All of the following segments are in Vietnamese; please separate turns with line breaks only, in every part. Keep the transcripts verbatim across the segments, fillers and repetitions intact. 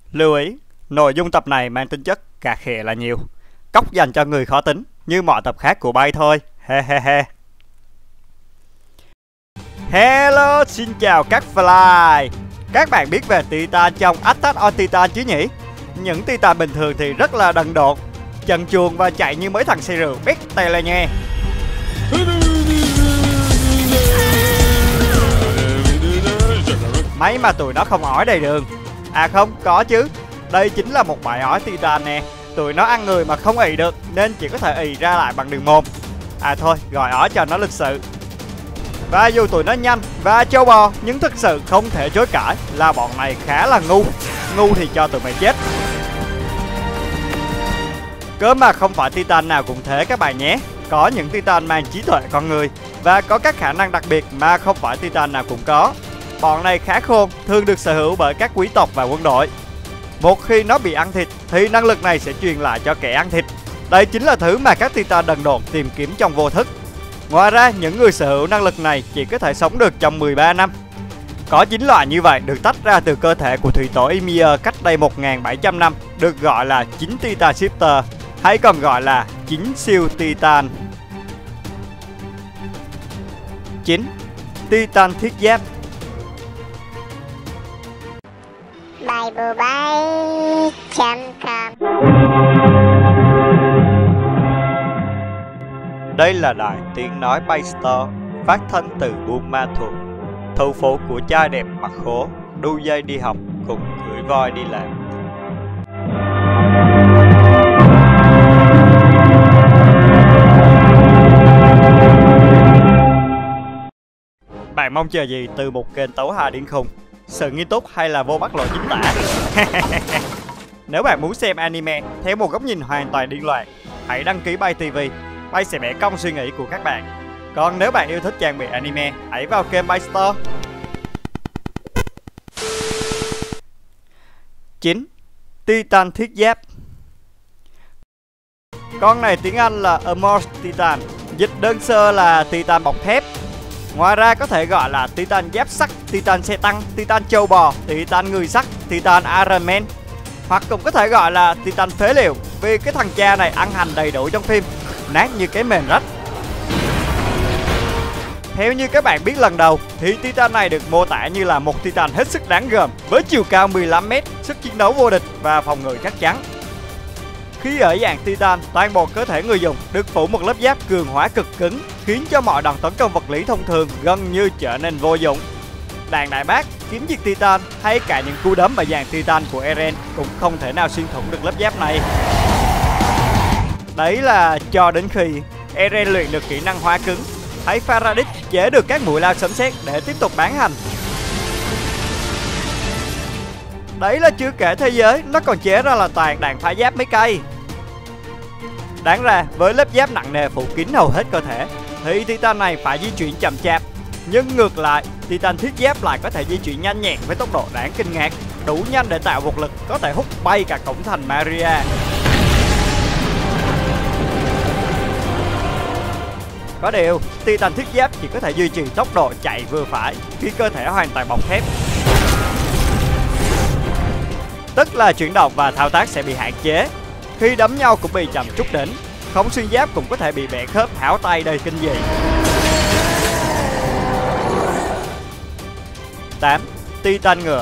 Lưu ý, nội dung tập này mang tính chất cà khịa là nhiều, cóc dành cho người khó tính như mọi tập khác của Bay thôi. He he he. Hello, xin chào các fly. Các bạn biết về Titan trong Attack on Titan chứ nhỉ? Những Titan bình thường thì rất là đần độn, chần chuồng và chạy như mấy thằng say rượu biết tay là nghe. Mấy mà tụi nó không ói đầy đường. À không, có chứ. Đây chính là một bãi ói Titan nè. Tụi nó ăn người mà không ì được nên chỉ có thể ì ra lại bằng đường mồm. À thôi, gọi ói cho nó lịch sự. Và dù tụi nó nhanh và trâu bò, nhưng thực sự không thể chối cãi là bọn này khá là ngu. Ngu thì cho tụi mày chết. Cớ mà không phải Titan nào cũng thế các bạn nhé. Có những Titan mang trí tuệ con người và có các khả năng đặc biệt mà không phải Titan nào cũng có. Bọn này khá khôn, thường được sở hữu bởi các quý tộc và quân đội. Một khi nó bị ăn thịt thì năng lực này sẽ truyền lại cho kẻ ăn thịt. Đây chính là thứ mà các Titan đần độn tìm kiếm trong vô thức. Ngoài ra, những người sở hữu năng lực này chỉ có thể sống được trong mười ba năm. Có chín loại như vậy được tách ra từ cơ thể của thủy tổ Ymir cách đây một nghìn bảy trăm năm, được gọi là chín Titan Shifter, hay còn gọi là chín siêu Titan. chín. Titan thiết giáp.
Biblebay chấm com.
Đây là đài tiếng nói Bay Store, phát thanh từ Buôn Ma Thuột, thủ phủ của trai đẹp mặt khố, đu dây đi học cùng cưỡi voi đi làm. Bạn mong chờ gì từ một kênh tấu hài điên khùng? Sự nghiêm túc hay là vô bắt lộ chính tả? Nếu bạn muốn xem anime theo một góc nhìn hoàn toàn điên loạn, hãy đăng ký Bay ti vi. Bay sẽ bẻ cong suy nghĩ của các bạn. Còn nếu bạn yêu thích trang bị anime, hãy vào kênh Bay Store. chín. Titan thiết giáp. Con này tiếng Anh là Armored Titan, dịch đơn sơ là Titan bọc thép. Ngoài ra có thể gọi là Titan giáp sắt, Titan xe tăng, Titan châu bò, Titan người sắt, Titan Iron Man. Hoặc cũng có thể gọi là Titan phế liệu, vì cái thằng cha này ăn hành đầy đủ trong phim, nát như cái mền rách. Theo như các bạn biết lần đầu thì Titan này được mô tả như là một Titan hết sức đáng gờm, với chiều cao mười lăm mét, sức chiến đấu vô địch và phòng ngự chắc chắn. Khi ở dạng Titan, toàn bộ cơ thể người dùng được phủ một lớp giáp cường hóa cực cứng, khiến cho mọi đòn tấn công vật lý thông thường gần như trở nên vô dụng. Đạn đại bác, kiếm diệt Titan hay cả những cú đấm ở dạng Titan của Eren cũng không thể nào xuyên thủng được lớp giáp này. Đấy là cho đến khi Eren luyện được kỹ năng hóa cứng, hay Faradis chế được các mũi lao sấm sét để tiếp tục bán hành. Đấy là chưa kể thế giới, nó còn chế ra là toàn đạn phá giáp mấy cây. Đáng ra với lớp giáp nặng nề phủ kín hầu hết cơ thể thì Titan này phải di chuyển chậm chạp. Nhưng ngược lại, Titan thiết giáp lại có thể di chuyển nhanh nhẹn với tốc độ đáng kinh ngạc, đủ nhanh để tạo vật lực có thể hút bay cả cổng thành Maria. Có điều, Titan thiết giáp chỉ có thể duy trì tốc độ chạy vừa phải khi cơ thể hoàn toàn bọc thép. Tức là chuyển động và thao tác sẽ bị hạn chế. Khi đấm nhau cũng bị chậm chút đỉnh, không xuyên giáp cũng có thể bị bẻ khớp tháo tay đầy kinh dị. tám. Titan ngựa.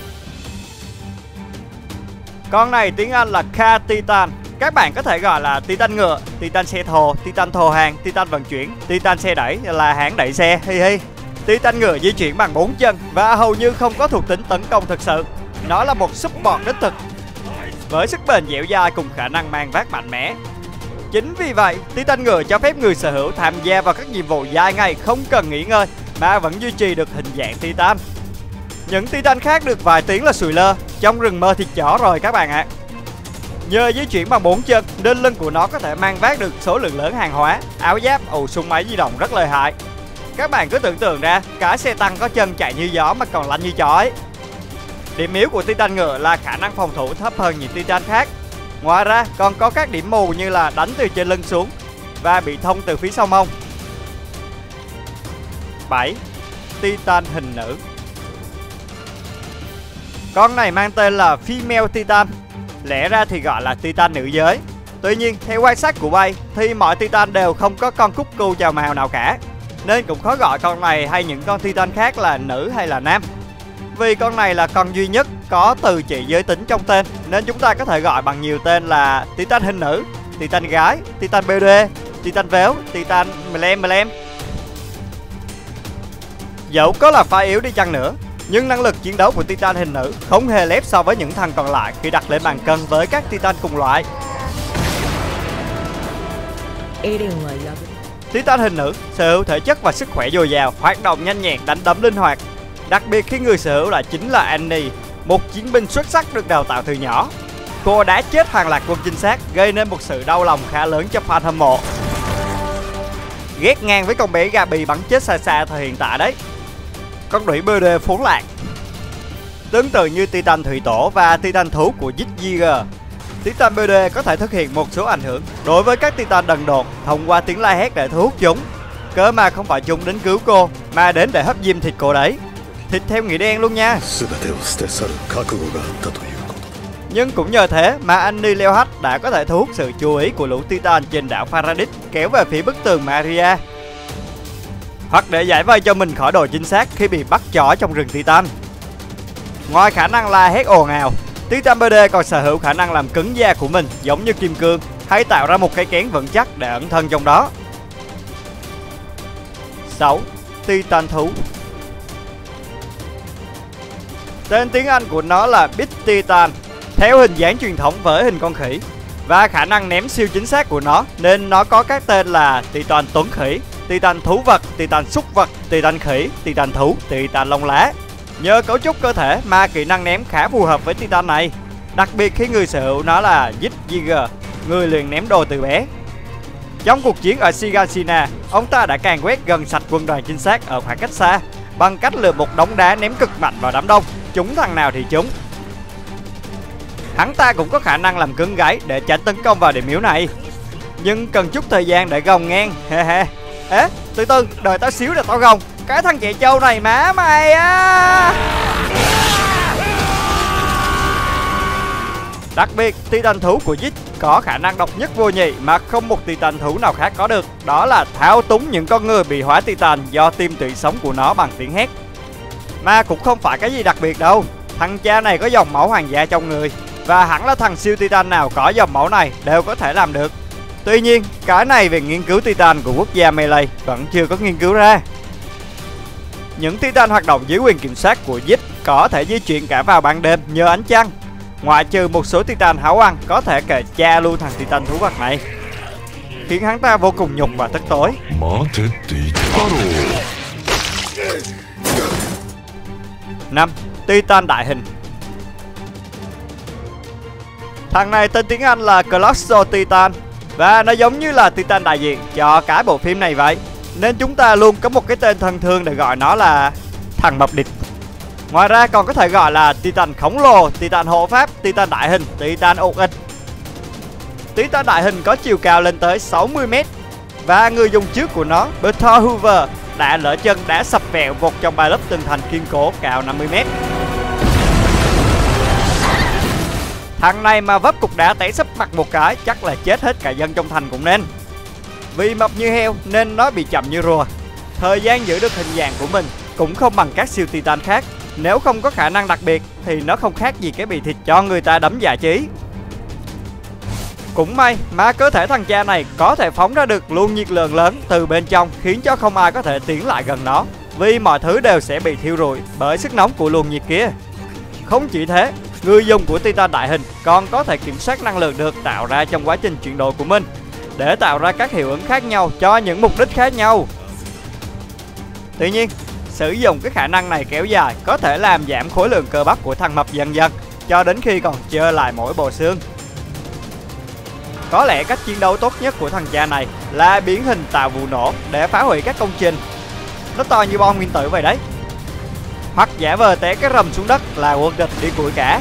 Con này tiếng Anh là Car Titan. Các bạn có thể gọi là Titan ngựa, Titan xe thồ, Titan thồ hàng, Titan vận chuyển, Titan xe đẩy là hãng đẩy xe, hi hi. Titan ngựa di chuyển bằng bốn chân và hầu như không có thuộc tính tấn công thực sự. Nó là một support đích thực, với sức bền dẻo dai cùng khả năng mang vác mạnh mẽ. Chính vì vậy, Titan ngựa cho phép người sở hữu tham gia vào các nhiệm vụ dài ngày không cần nghỉ ngơi mà vẫn duy trì được hình dạng Titan. Những Titan khác được vài tiếng là sùi lơ, trong rừng mơ thịt chó rồi các bạn ạ. À. Nhờ di chuyển bằng bốn chân nên lưng của nó có thể mang vác được số lượng lớn hàng hóa, áo giáp, ù súng máy di động rất lợi hại. Các bạn cứ tưởng tượng ra, cái xe tăng có chân chạy như gió mà còn lanh như chó ấy. Điểm yếu của Titan ngựa là khả năng phòng thủ thấp hơn những Titan khác. Ngoài ra còn có các điểm mù như là đánh từ trên lưng xuống và bị thông từ phía sau mông. bảy. Titan hình nữ. Con này mang tên là Female Titan, lẽ ra thì gọi là Titan nữ giới. Tuy nhiên, theo quan sát của Bay thì mọi Titan đều không có con cúc cu chào màu nào cả, nên cũng khó gọi con này hay những con Titan khác là nữ hay là nam. Vì con này là con duy nhất có từ chỉ giới tính trong tên, nên chúng ta có thể gọi bằng nhiều tên là Titan hình nữ, Titan gái, Titan bê đê, Titan véo, Titan mlem mlem. Dẫu có là pha yếu đi chăng nữa, nhưng năng lực chiến đấu của Titan hình nữ không hề lép so với những thằng còn lại khi đặt lên bàn cân với các Titan cùng loại. Titan hình nữ sở hữu thể chất và sức khỏe dồi dào, hoạt động nhanh nhẹn, đánh đấm linh hoạt. Đặc biệt khi người sở hữu lại chính là Annie, một chiến binh xuất sắc được đào tạo từ nhỏ. Cô đã chết hàng loạt quân chính xác, gây nên một sự đau lòng khá lớn cho fan hâm mộ. Ghét ngang với con bé Gabi bắn chết xa xa thời hiện tại đấy. Con đuổi bê đê phốn lạc. Tương tự như Titan thủy tổ và Titan thú của Ziggy, Titan bê đê có thể thực hiện một số ảnh hưởng đối với các Titan đần độn thông qua tiếng la hét để thu hút chúng. Cơ mà không phải chúng đến cứu cô, mà đến để hấp diêm thịt cô đấy. Thịt theo nghĩa đen luôn nha. Nhưng cũng nhờ thế mà Annie leo hách đã có thể thu hút sự chú ý của lũ Titan trên đảo Paradis kéo về phía bức tường Maria, hoặc để giải vây cho mình khỏi độ chính xác khi bị bắt chó trong rừng Titan. Ngoài khả năng la hét ồn ào, Titan bê đê còn sở hữu khả năng làm cứng da của mình giống như kim cương, hay tạo ra một cái kén vững chắc để ẩn thân trong đó. sáu. Titan thú. Tên tiếng Anh của nó là Big Titan, theo hình dáng truyền thống với hình con khỉ, và khả năng ném siêu chính xác của nó nên nó có các tên là Titan tuấn khỉ, Titan thú vật, Titan súc vật, Titan khỉ, Titan thú, Titan lông lá. Nhờ cấu trúc cơ thể mà kỹ năng ném khá phù hợp với Titan này, đặc biệt khi người sở hữu nó là Ziggy, người luyện ném đồ từ bé. Trong cuộc chiến ở Shiganshina, ông ta đã càn quét gần sạch quân đoàn chính xác ở khoảng cách xa bằng cách lừa một đống đá ném cực mạnh vào đám đông, trúng thằng nào thì trúng. Hắn ta cũng có khả năng làm cứng gáy để tránh tấn công vào điểm yếu này, nhưng cần chút thời gian để gồng ngang. He he. Ế, từ từ, đợi tao xíu để tao gồng. Cái thằng chạy trâu này má mày á. Đặc biệt, Titan thú của Zig có khả năng độc nhất vô nhị mà không một Titan thú nào khác có được. Đó là thao túng những con người bị hóa Titan do tim tủy sống của nó bằng tiếng hét. Mà cũng không phải cái gì đặc biệt đâu. Thằng cha này có dòng máu hoàng gia trong người, và hẳn là thằng siêu Titan nào có dòng máu này đều có thể làm được. Tuy nhiên, cái này về nghiên cứu Titan của quốc gia Melee vẫn chưa có nghiên cứu ra. Những Titan hoạt động dưới quyền kiểm soát của Zig có thể di chuyển cả vào ban đêm nhờ ánh trăng, ngoại trừ một số Titan háo ăn có thể kể cha luôn thằng Titan thú vật này, khiến hắn ta vô cùng nhục và tức tối. năm. Titan đại hình. Thằng này tên tiếng Anh là Colossal Titan, và nó giống như là Titan đại diện cho cái bộ phim này vậy, nên chúng ta luôn có một cái tên thân thương để gọi nó là thằng mập địch. Ngoài ra còn có thể gọi là Titan khổng lồ, Titan hộ pháp, Titan đại hình, Titan ột ịch. Titan đại hình có chiều cao lên tới sáu mươi mét, và người dùng trước của nó, Berthor Hoover, đã lỡ chân đá sập vẹo một trong ba lớp tường thành kiên cố cao năm mươi mét. Thằng này mà vấp cục đá té sấp mặt một cái chắc là chết hết cả dân trong thành cũng nên. Vì mập như heo nên nó bị chậm như rùa. Thời gian giữ được hình dạng của mình cũng không bằng các siêu Titan khác. Nếu không có khả năng đặc biệt thì nó không khác gì cái bị thịt cho người ta đấm dạ trí. Cũng may mà cơ thể thằng cha này có thể phóng ra được luồng nhiệt lượng lớn từ bên trong, khiến cho không ai có thể tiến lại gần nó, vì mọi thứ đều sẽ bị thiêu rụi bởi sức nóng của luồng nhiệt kia. Không chỉ thế, người dùng của Titan đại hình còn có thể kiểm soát năng lượng được tạo ra trong quá trình chuyển đổi của mình, để tạo ra các hiệu ứng khác nhau cho những mục đích khác nhau. Tuy nhiên, sử dụng cái khả năng này kéo dài có thể làm giảm khối lượng cơ bắp của thằng mập dần dần, cho đến khi còn trơ lại mỗi bộ xương. Có lẽ cách chiến đấu tốt nhất của thằng cha này là biến hình tạo vụ nổ để phá hủy các công trình. Nó to như bom nguyên tử vậy đấy. Hoặc giả vờ té cái rầm xuống đất là quân địch đi củi cả.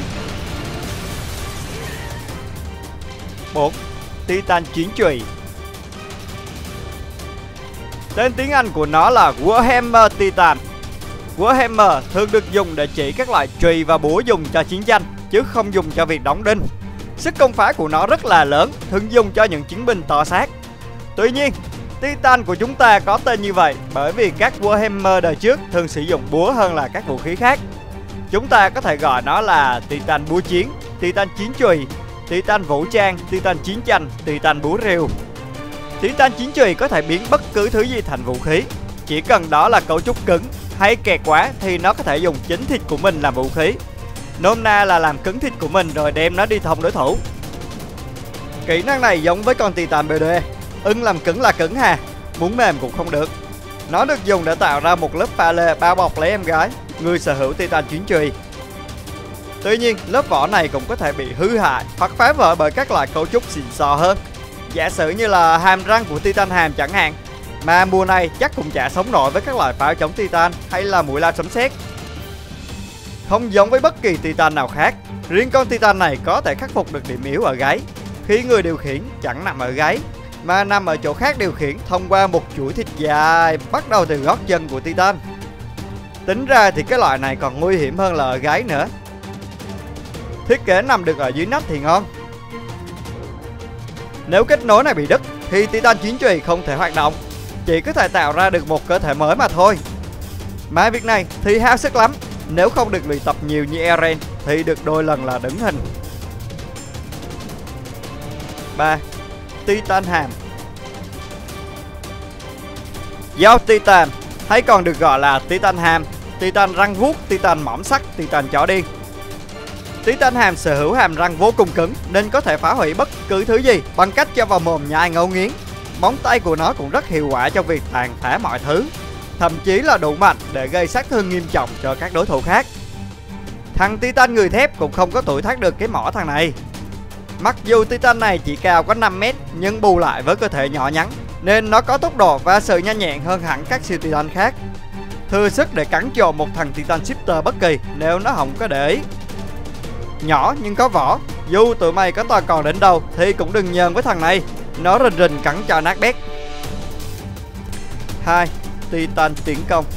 bốn. Titan chiến chùy. Tên tiếng Anh của nó là Warhammer Titan. Warhammer thường được dùng để chỉ các loại chùy và búa dùng cho chiến tranh, chứ không dùng cho việc đóng đinh. Sức công phá của nó rất là lớn, thường dùng cho những chiến binh to xác. Tuy nhiên, Titan của chúng ta có tên như vậy bởi vì các Warhammer đời trước thường sử dụng búa hơn là các vũ khí khác. Chúng ta có thể gọi nó là Titan búa chiến, Titan chiến chùy, Titan vũ trang, Titan chiến tranh, Titan búa rìu. Titan chiến chùy có thể biến bất cứ thứ gì thành vũ khí, chỉ cần đó là cấu trúc cứng hay kẹt quá thì nó có thể dùng chính thịt của mình làm vũ khí. Nôm na là làm cứng thịt của mình rồi đem nó đi thông đối thủ. Kỹ năng này giống với con Titan bê đê, ưng làm cứng là cứng hà, muốn mềm cũng không được. Nó được dùng để tạo ra một lớp pha lê bao bọc lấy em gái, người sở hữu Titan chiến chùy. Tuy nhiên, lớp vỏ này cũng có thể bị hư hại hoặc phá vỡ bởi các loại cấu trúc xịn sò hơn. Giả sử như là hàm răng của Titan hàm chẳng hạn, mà mùa này chắc cũng chả sống nổi với các loại pháo chống Titan hay là mũi lao sấm sét. Không giống với bất kỳ Titan nào khác, riêng con Titan này có thể khắc phục được điểm yếu ở gáy, khi người điều khiển chẳng nằm ở gáy mà nằm ở chỗ khác điều khiển thông qua một chuỗi thịt dài bắt đầu từ gót chân của Titan. Tính ra thì cái loại này còn nguy hiểm hơn là ở gáy nữa. Thiết kế nằm được ở dưới nách thì ngon. Nếu kết nối này bị đứt thì Titan chiến chùy không thể hoạt động, chỉ có thể tạo ra được một cơ thể mới mà thôi. Mà việc này thì hao sức lắm, nếu không được luyện tập nhiều như Eren thì được đôi lần là đứng hình. ba. Titan hàm. Dao Titan, hay còn được gọi là Titan hàm, Titan răng vuốt, Titan mỏm sắt, Titan chó điên. Titan hàm sở hữu hàm răng vô cùng cứng nên có thể phá hủy bất cứ thứ gì bằng cách cho vào mồm nhai ngấu nghiến. Móng tay của nó cũng rất hiệu quả trong việc tàn phá mọi thứ, thậm chí là đủ mạnh để gây sát thương nghiêm trọng cho các đối thủ khác. Thằng Titan người thép cũng không có tuổi thoát được cái mỏ thằng này. Mặc dù Titan này chỉ cao có năm mét nhưng bù lại với cơ thể nhỏ nhắn nên nó có tốc độ và sự nhanh nhẹn hơn hẳn các siêu Titan khác, thừa sức để cắn trộm một thằng Titan Shifter bất kỳ nếu nó không có để ý. Nhỏ nhưng có vỏ, dù tụi mày có to còn đến đâu thì cũng đừng nhờn với thằng này, nó rình rình cắn cho nát bét. hai. Titan tiến công.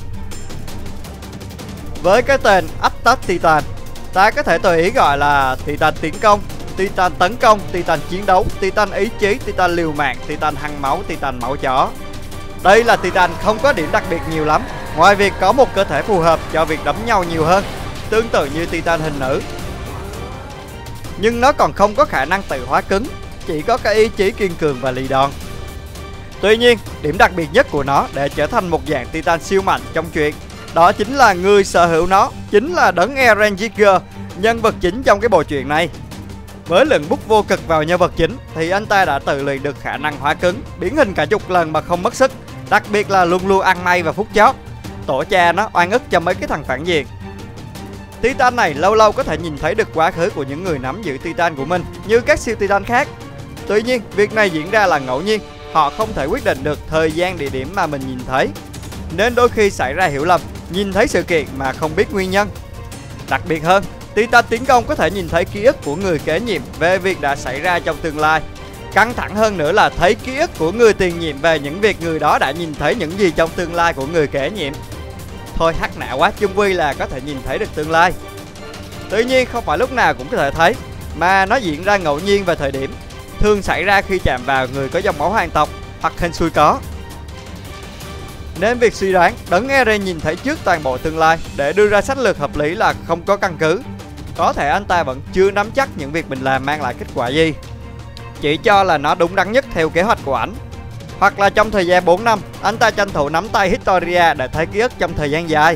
Với cái tên Attack Titan, ta có thể tùy ý gọi là Titan tiến công, Titan tấn công, Titan chiến đấu, Titan ý chí, Titan liều mạng, Titan hăng máu, Titan máu chó. Đây là Titan không có điểm đặc biệt nhiều lắm, ngoài việc có một cơ thể phù hợp cho việc đấm nhau nhiều hơn, tương tự như Titan hình nữ. Nhưng nó còn không có khả năng tự hóa cứng, chỉ có cái ý chí kiên cường và lì đòn. Tuy nhiên, điểm đặc biệt nhất của nó để trở thành một dạng Titan siêu mạnh trong truyện, đó chính là người sở hữu nó chính là đấng Eren Yeager, nhân vật chính trong cái bộ truyện này. Với lượng bút vô cực vào nhân vật chính thì anh ta đã tự luyện được khả năng hóa cứng, biến hình cả chục lần mà không mất sức, đặc biệt là luôn luôn ăn may vào phút chót. Tổ cha nó oan ức cho mấy cái thằng phản diện. Titan này lâu lâu có thể nhìn thấy được quá khứ của những người nắm giữ Titan của mình như các siêu Titan khác. Tuy nhiên, việc này diễn ra là ngẫu nhiên, họ không thể quyết định được thời gian địa điểm mà mình nhìn thấy, nên đôi khi xảy ra hiểu lầm, nhìn thấy sự kiện mà không biết nguyên nhân. Đặc biệt hơn, Titan tiến công có thể nhìn thấy ký ức của người kế nhiệm về việc đã xảy ra trong tương lai. Căng thẳng hơn nữa là thấy ký ức của người tiền nhiệm về những việc người đó đã nhìn thấy những gì trong tương lai của người kế nhiệm. Thôi hắc nạ quá, chung quy là có thể nhìn thấy được tương lai. Tuy nhiên không phải lúc nào cũng có thể thấy, mà nó diễn ra ngẫu nhiên vào thời điểm, thường xảy ra khi chạm vào người có dòng máu hoàng tộc hoặc hên xui có. Nên việc suy đoán đấng Eren nhìn thấy trước toàn bộ tương lai để đưa ra sách lược hợp lý là không có căn cứ. Có thể anh ta vẫn chưa nắm chắc những việc mình làm mang lại kết quả gì, chỉ cho là nó đúng đắn nhất theo kế hoạch của ảnh. Hoặc là trong thời gian bốn năm, anh ta tranh thủ nắm tay Historia để thấy ký ức trong thời gian dài.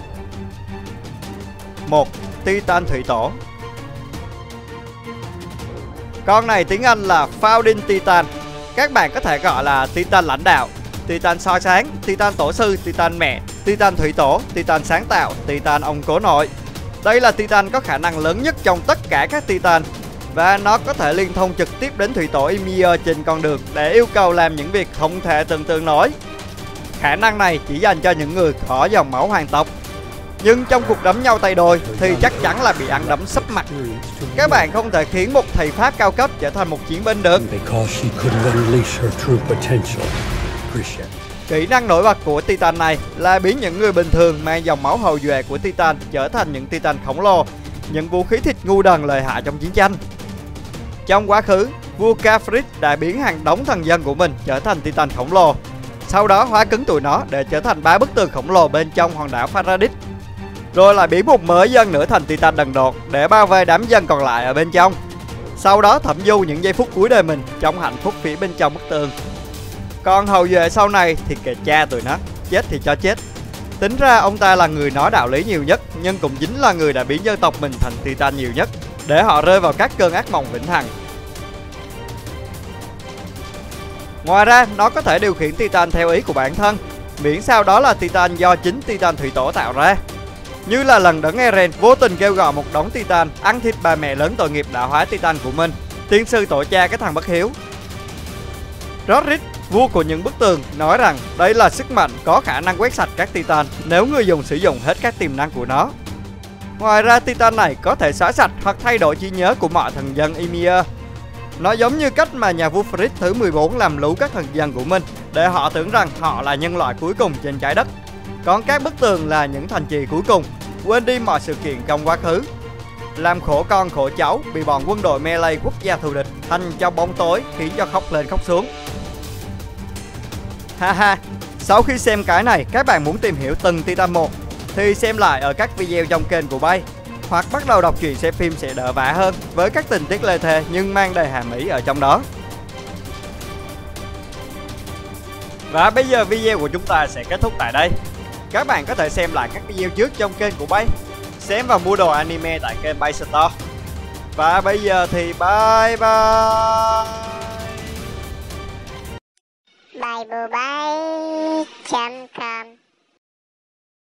một. Titan thủy tổ. Con này tiếng Anh là Founding Titan. Các bạn có thể gọi là Titan lãnh đạo, Titan soi sáng, Titan tổ sư, Titan mẹ, Titan thủy tổ, Titan sáng tạo, Titan ông cố nội. Đây là Titan có khả năng lớn nhất trong tất cả các Titan, và nó có thể liên thông trực tiếp đến thủy tổ Ymir trên con đường để yêu cầu làm những việc không thể tưởng tượng nổi. Khả năng này chỉ dành cho những người có dòng máu hoàng tộc, nhưng trong cuộc đấm nhau tay đôi thì chắc chắn là bị ăn đấm sấp mặt. Các bạn không thể khiến một thầy pháp cao cấp trở thành một chiến binh được. Kỹ năng nổi bật của Titan này là biến những người bình thường mang dòng máu hậu duệ của Titan trở thành những Titan khổng lồ, những vũ khí thịt ngu đần lợi hại trong chiến tranh. Trong quá khứ, vua Khafrid đã biến hàng đống thần dân của mình trở thành Titan khổng lồ, sau đó hóa cứng tụi nó để trở thành ba bức tường khổng lồ bên trong hòn đảo Paradis, rồi lại biến một mớ dân nữa thành Titan đần độn để bao vây đám dân còn lại ở bên trong. Sau đó thẩm du những giây phút cuối đời mình trong hạnh phúc phía bên trong bức tường. Còn hậu duệ sau này thì kệ cha tụi nó, chết thì cho chết. Tính ra ông ta là người nói đạo lý nhiều nhất, nhưng cũng chính là người đã biến dân tộc mình thành Titan nhiều nhất, để họ rơi vào các cơn ác mộng vĩnh hằng. Ngoài ra, nó có thể điều khiển Titan theo ý của bản thân, miễn sao đó là Titan do chính Titan thủy tổ tạo ra. Như là lần đấng Eren vô tình kêu gọi một đống Titan ăn thịt bà mẹ lớn tội nghiệp đã hóa Titan của mình, tiên sư tổ cha cái thằng bất hiếu. Rodrik, vua của những bức tường, nói rằng đây là sức mạnh có khả năng quét sạch các Titan nếu người dùng sử dụng hết các tiềm năng của nó. Ngoài ra, Titan này có thể xóa sạch hoặc thay đổi trí nhớ của mọi thần dân Ymir. Nó giống như cách mà nhà vua Frick thứ mười bốn làm lũ các thần dân của mình để họ tưởng rằng họ là nhân loại cuối cùng trên trái đất. Còn các bức tường là những thành trì cuối cùng, quên đi mọi sự kiện trong quá khứ, làm khổ con khổ cháu bị bọn quân đội melee quốc gia thù địch thành cho bóng tối, khiến cho khóc lên khóc xuống. Haha, sau khi xem cái này các bạn muốn tìm hiểu từng Titan một thì xem lại ở các video trong kênh của Bay, hoặc bắt đầu đọc truyện xem phim sẽ đỡ vả hơn với các tình tiết lê thê nhưng mang đầy hàm ý ở trong đó. Và bây giờ video của chúng ta sẽ kết thúc tại đây. Các bạn có thể xem lại các video trước trong kênh của Bay, xem và mua đồ anime tại kênh Bay Store. Và bây giờ thì bye bye.
Bible Bay chấm com